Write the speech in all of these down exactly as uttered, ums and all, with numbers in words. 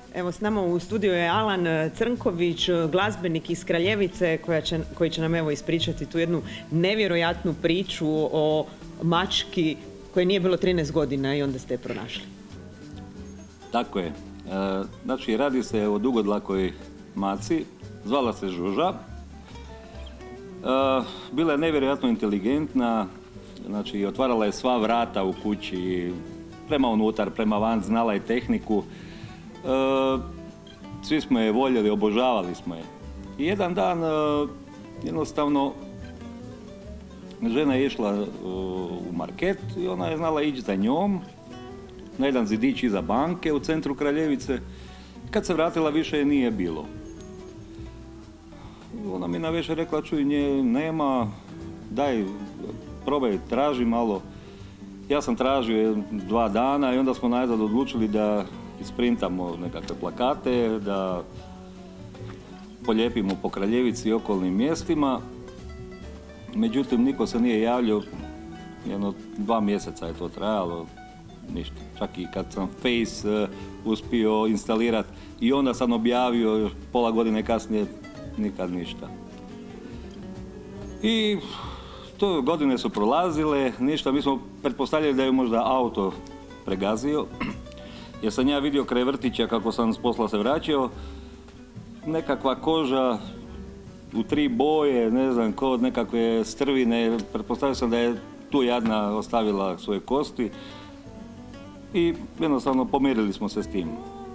Evo, s nama u studiju je Alan Crnković, glazbenik iz Kraljevice, koja će, koji će nam evo ispričati tu jednu nevjerojatnu priču o mački koje nije bilo trinaest godina i onda ste je pronašli. Tako je. E, znači, radi se o dugodlakoj maci, zvala se Žuža. E, bila je nevjerojatno inteligentna, znači otvarala je sva vrata u kući, prema unutar, prema van, znala je tehniku. E, svi smo je voljeli, obožavali smo je. I jedan dan, e, jednostavno, žena je išla e, u market i ona je znala ići za njom na jedan zidić iza banke u centru Kraljevice. Kad se vratila, više je nije bilo. Ona mi na večer rekla, čuj, nje nema, daj, probaj, traži malo. Ja sam tražio dva dana i onda smo najzad odlučili da isprintamo nekakve plakate, da polijepimo po Kraljevici i okolnim mjestima. Međutim, niko se nije javljao, jedno dva mjeseca je to trajalo, ništa. Čak i kad sam Face uh, uspio instalirati i onda sam objavio, još pola godine kasnije, nikad ništa. I to godine su prolazile, ništa, mi smo pretpostavljali da je možda auto pregazio, jer sam ja vidio kraj vrtića kako sam s posla se vraćao, nekakva koža u tri boje, ne znam, kod nekakve strvine, pretpostavio sam da je tu jadna ostavila svoje kosti i jednostavno pomirili smo se s tim.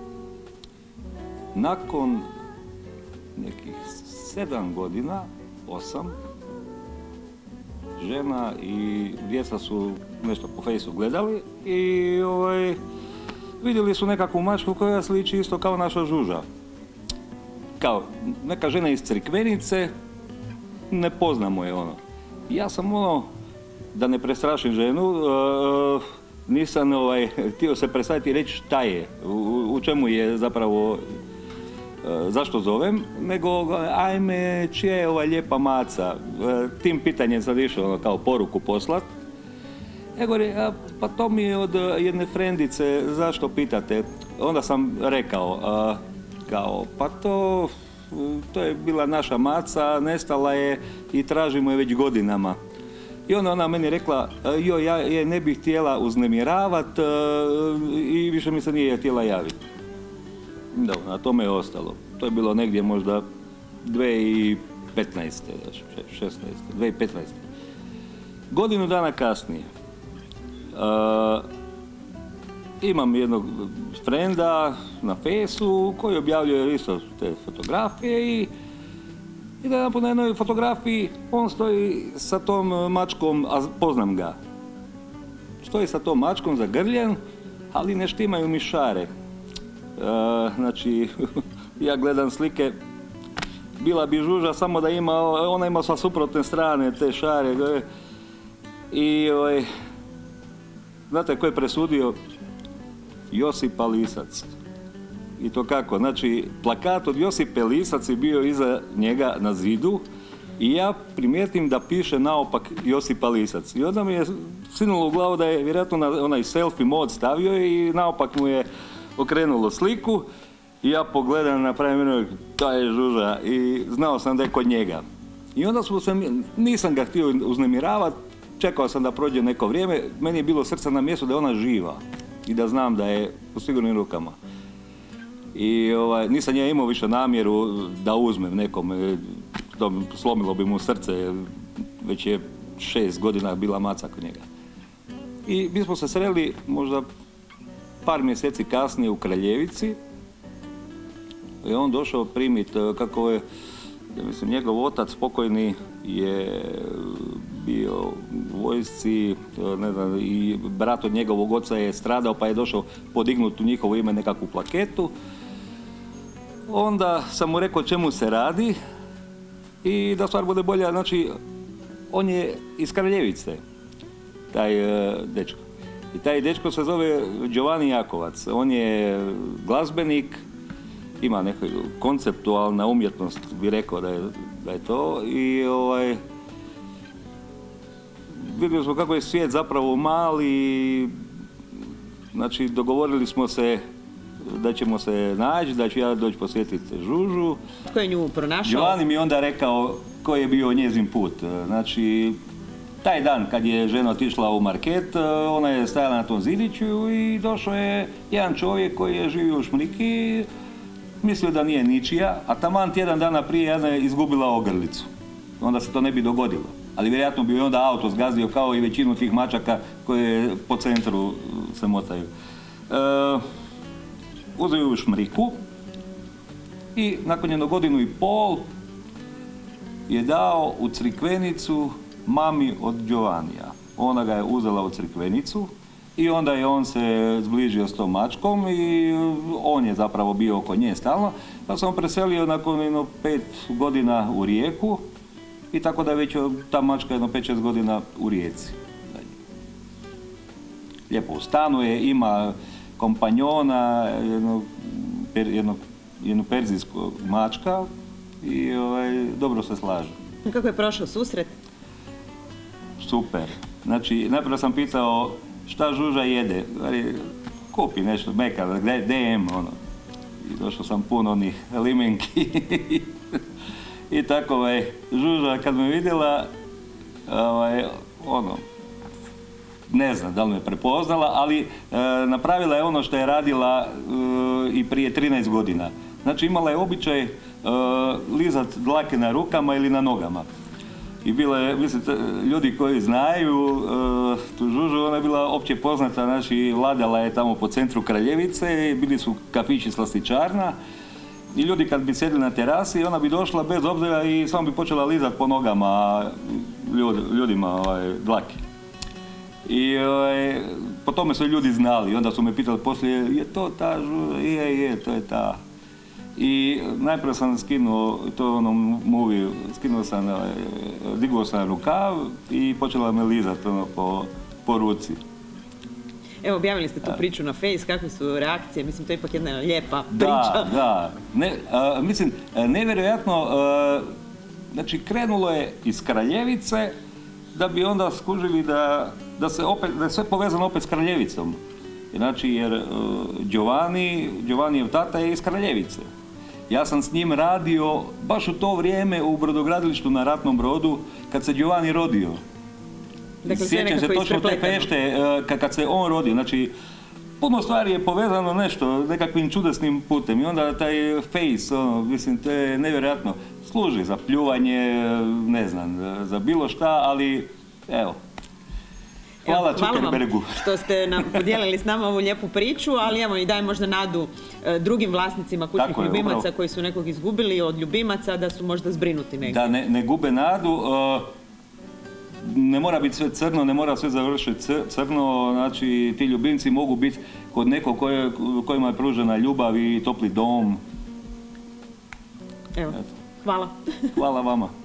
Nakon nekih sedam godina, osam, žena i djeca su nešto po fejsu gledali i ovaj, vidjeli su nekakvu mačku koja sliči isto kao naša Žuža. Kao neka žena iz Crikvenice, ne poznamo je ono. Ja sam ono, da ne prestrašim ženu, uh, nisam ovaj, htio se predstaviti i reći šta je, u, u čemu je zapravo, uh, zašto zovem, nego ajme, čija je ova lijepa maca. Uh, tim pitanjem sam išao ono, kao poruku poslat. Ja govorim, a, pa to mi je od jedne frendice, zašto pitate? Onda sam rekao, uh, kao, pa to, to je bila naša maca, nestala je i tražimo je već godinama. I onda ona meni rekla, joj, ja je ne bih htjela uznemiravati i više mi se nije htjela javiti. Da, na tome je ostalo. To je bilo negdje možda dvije tisuće petnaeste, šesnaeste, dvije tisuće petnaeste. Godinu dana kasnije. Uh, imam jednog frenda na Fejsu koji objavljuje isto te fotografije i I da po jednoj fotografiji on stoji sa tom mačkom, a poznam ga. Stoji sa tom mačkom zagrljen, ali ne štimaju mi šare. E, znači, ja gledam slike, bila bi Žuža samo da ima, ona ima sa suprotne strane te šare. I ovaj, znate ko je presudio? Josipa Lisac. I to kako? Znači, plakat od Josipe Lisac je bio iza njega na zidu i ja primijetim da piše naopak Josipa Lisac. I onda mi je sinulo u glavu da je vjerojatno na onaj selfie mod stavio i naopak mu je okrenulo sliku. I ja pogledam, napravim, to je Žuža i znao sam da je kod njega. I onda smo se, nisam ga htio uznemiravati, čekao sam da prođe neko vrijeme, meni je bilo srce na mjestu da je ona živa i da znam da je u sigurnim rukama. I ovaj, nisam ja imao više namjeru da uzmem nekom, to slomilo bi mu srce, već je šest godina bila maca kod njega. I mi smo se sreli možda par mjeseci kasnije u Kraljevici i on došao primiti kako je, ja mislim, njegov otac pokojni je bio u vojsci, ne znam, i brat od njegovog oca je stradao pa je došao podignuti u njihovo ime nekakvu plaketu. Onda sam mu rekao čemu se radi i da stvar bude bolja, znači on je iz Kraljevice, taj uh, dečko. I taj dečko se zove Giovanni Jakovac, on je glazbenik, ima neka konceptualna umjetnost, bi rekao da je, da je to i ovaj, vidjeli smo kako je svijet zapravo mali, znači dogovorili smo se da ćemo se naći, da ću ja doći posjetiti Žužu. Tko je nju pronašao? Giovanni mi onda rekao koji je bio njezin put. Znači, taj dan kad je žena otišla u market, ona je stajala na tom zidiću i došao je jedan čovjek koji je živio u Šmriki, mislio da nije ničija, a taman tjedan dana prije jedna je izgubila ogrlicu. Onda se to ne bi dogodilo. Ali vjerojatno bi onda auto zgazio kao i većinu tih mačaka koje po centru se motaju. E, uzeo ju u Šmriku i nakon jedno godinu i pol je dao u Crikvenicu mami od Giovannija. Ona ga je uzela u Crikvenicu i onda je on se zbližio s tom mačkom i on je zapravo bio oko nje stalno. Pa sam preselio nakon jedno pet godina u Rijeku i tako da je već ta mačka jedno pet šest godina u Rijeci. Lijepo stanuje, ima kompanjona, jedno, jedno, jednu perzijsku mačka i ovaj, dobro se slaže. Kako je prošao susret? Super. Znači, najprije sam pitao šta Žuža jede. Kupi nešto, meka, D M, ono. I došao sam puno onih limenki. I tako, ovaj, Žuža kad me vidjela, ovaj, ono, ne znam da li me prepoznala, ali e, napravila je ono što je radila e, i prije trinaest godina. Znači, imala je običaj e, lizat dlake na rukama ili na nogama. I bila je, mislite, ljudi koji znaju uh, tu Žužu, ona je bila opće poznata, znači vladala je tamo po centru Kraljevice, bili su kafići slastičarna i ljudi kad bi sjedili na terasi, ona bi došla bez obzira i samo bi počela lizati po nogama ljud, ljudima ovaj, dlake. I ovaj, po tome su ljudi znali, onda su me pitali poslije, je to ta Žuža? Je, je, to je ta. I najprije sam skinuo, to je ono movie, skinuo sam, digao sam rukav i počela me lizati ono, po, po ruci. Evo, objavili ste tu priču na Face, kakve su reakcije? Mislim, to je ipak jedna lijepa priča. Da, da. Ne, a, mislim, nevjerojatno, a, znači krenulo je iz Kraljevice da bi onda skužili da, da, se opet, da je sve povezano opet s Kraljevicom. Znači, jer uh, Giovanni, Giovannijev tata je iz Kraljevice. Ja sam s njim radio baš u to vrijeme u brodogradilištu na Ratnom brodu kad se Giovanni rodio. Dakle, sjećam se točno te fešte uh, kad se on rodio. Znači, puno stvari je povezano nešto, nekakvim čudesnim putem. I onda taj Face, ono, mislim, to je nevjerojatno. Služi za pljuvanje, ne znam, za bilo šta, ali evo. Hvala Zuckerbergu. Što ste nam podijelili s nama ovu lijepu priču, ali evo i daj možda nadu e, drugim vlasnicima kućnih je, ljubimaca upravo. Koji su nekog izgubili od ljubimaca da su možda zbrinuti negdje. Da ne, ne gube nadu, uh, ne mora biti sve crno, ne mora sve završiti crno, znači ti ljubimci mogu biti kod nekog koje, kojima je pružena ljubav i topli dom. Evo, hvala. Hvala vama.